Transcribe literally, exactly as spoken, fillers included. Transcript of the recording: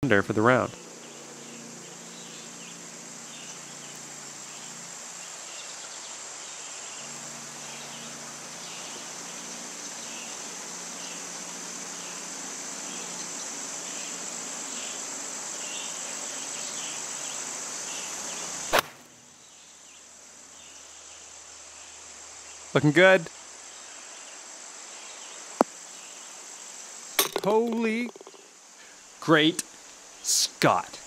under for the round. Looking good. Holy great Scott.